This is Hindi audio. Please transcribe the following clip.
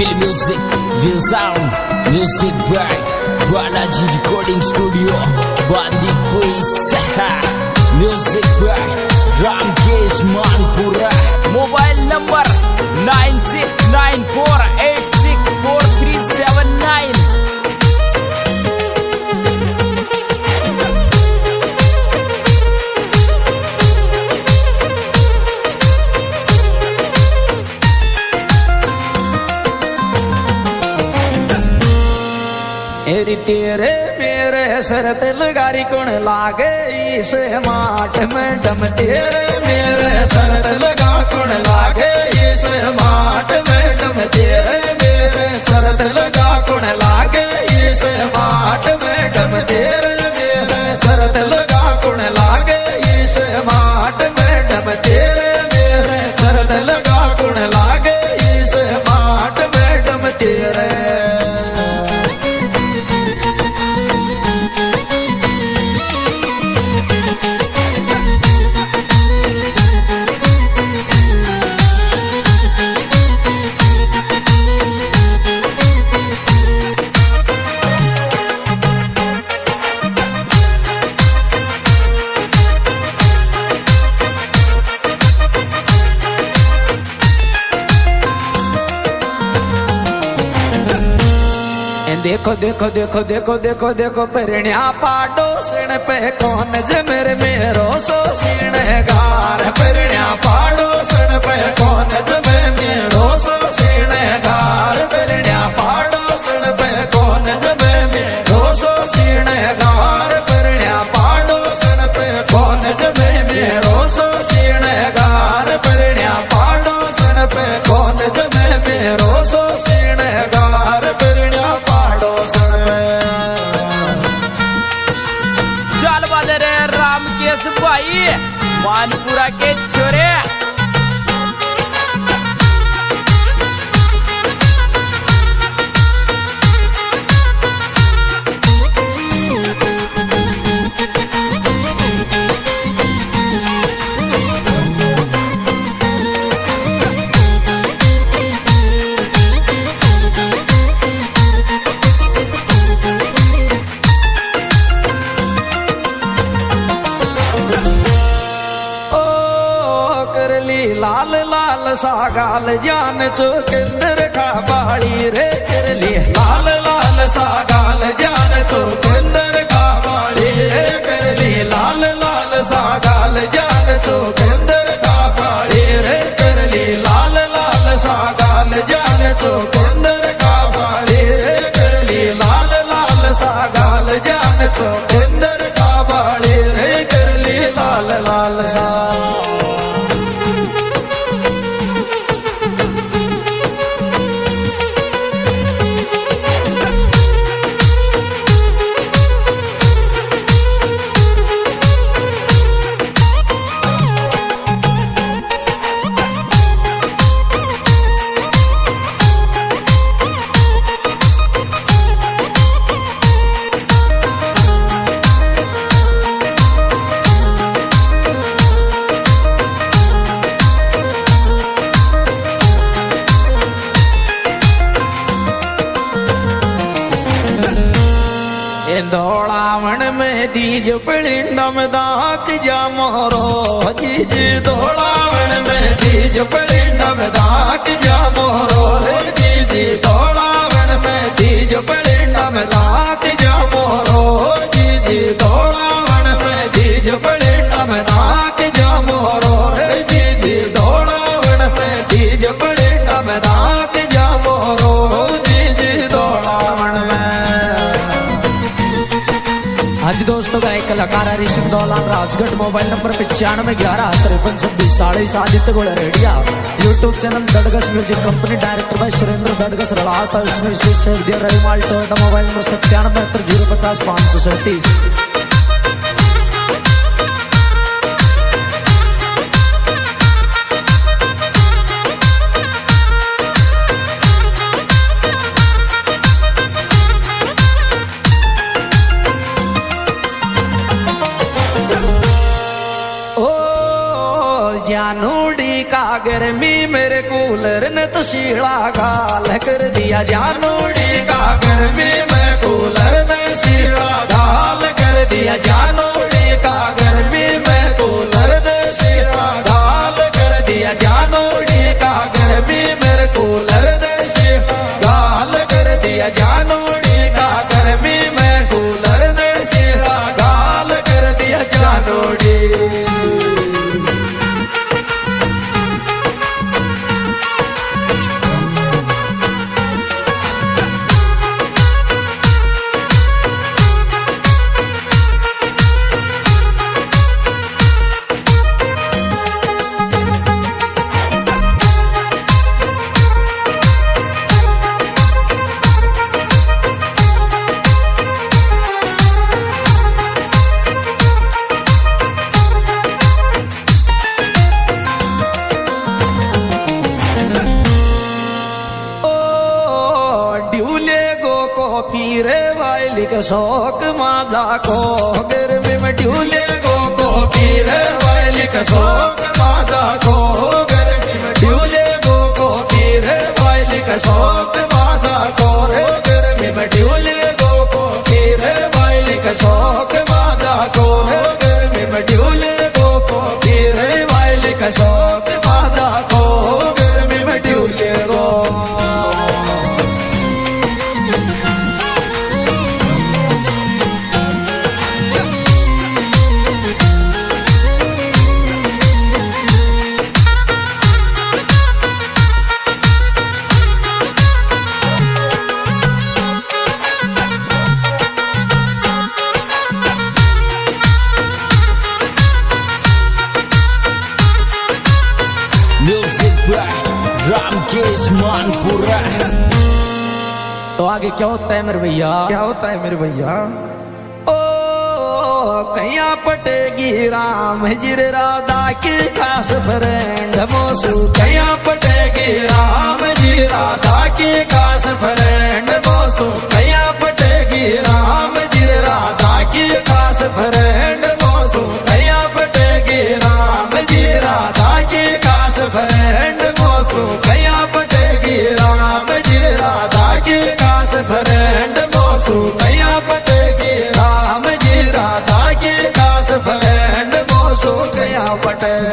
Feel music, feel sound, music by Balaji Recording Studio, Bandi Quiz. Music by Ramkesh Manpura. Mobile number 9694864379. तेरे मेरे शरत लगारी कौन लागे इस माट में दम। तेरे मेरे शरत लगा कौन लागे इस माट में दम। तेरे मेरे शरत लगा कौन लागे इस माट में दम। तेरे मेरे शरत लगा कौन लागे इस माट में दम। तेरे मेरे शरत लगा कौन लागे इस माट में दम। तेरे देखो देखो देखो देखो देखो देखो परिण्या पाडो सिण पे कौन जमर मेरो सो सिण गार। परिण्या पाडो सिण पे कौन जमे मेरो सो सिण गार। परिण्या पाडो सिण पे कौन जमे मेरो सो सिण गार। परिण्या पाडो सिण पे कौन जमे मेरो सो सिण गार। परिण्या पाडो सिण पे कौन जमे मेरो सो सिण गार। परिण्या चल बदरे रामकेश भाई मानपुरा के छोरे। लाल लाल सागाल जान चोकिंदर खा बाली रे करली। लाल लाल सागाल जान चोकिंदर खा बाली रे करली। लाल लाल सागाल जान चोकिंदर खा बाली रे करली। लाल लाल सागाल जान चोकिंदर खा बाली रे करली। लाल लाल सागाल जान चोकिंदर खा बाली रे करली। लाल लाल सा दौड़ावण में दीज पिलिंडम दाक जा मोरो जीज। दौड़ावण में दीज पिलिंडम दाक जा मोरो जीज। दौड़ावण में दीज पिलिंडम दाक जा मोरो जीज। दौड़ावण में दीज पिलिंडम दाक जा मोरो जीज। दौड़ावण में दीज पिलिंडम दाक जा मोरो जीज। दौड़ावण में आज दोस्तों का एक कलाकार Hari Singh Daulan Rajgarh. Mobile number 9511532640 Aditya Gaur Rediya. YouTube channel Dadgas music company. Director भाई सुरेंद्र दडगस रड़ाता। इसमें विशेष सहयोग दिया रवि माल्टो। Mobile number 9772050537। जानूडी कागर गर्मी मेरे कूलर ने तो शीला गाल कर दिया जानोड़ी का गर्मी में कूलर ने शीला गाल कर दिया जानोड़ी का गर्मी में कूलर ने शीला गाल कर दिया जानोड़ी का गर्मी मेरे कूलर ने शीला गाल कर दिया जानोड़ी का गर्मी में कूलर ने शीला गाल कर दिया जानोड़ी। पीरे वाली का शौक माजा को गर्मी में ड्यूले को पीरे वाली का शौक माजा को गर्मी में ड्यूले को पीरे वाली का शौक माजा को गर्मी में ड्यूले को पीरे वाली का शौक माजा को गर्मी में ड्यूले को पीरे वाली का शौक माजा को गर्मी में ड्यूले को। रामकेश मानपुरा। तो आगे क्या होता है मेरे भैया? क्या होता है मेरे भैया? ओ कहिया पटेगी राम जी राधा की खास फ्रेंड मोसू कहिया पटेगी राम जी राधा की खास फ्रेंड मोसू कहिया पटेगी राम जी राधा की खास फ्रेंड मोसू कहिया पटेगी राम जी राधा की खास फ्रेंड मोसू कहिया पटेगी राम जी राधा की खास फ्रेंड मोसू कहिया पटेगी राम जी राधा की खास फ्रेंड मोसू कहिया पटे।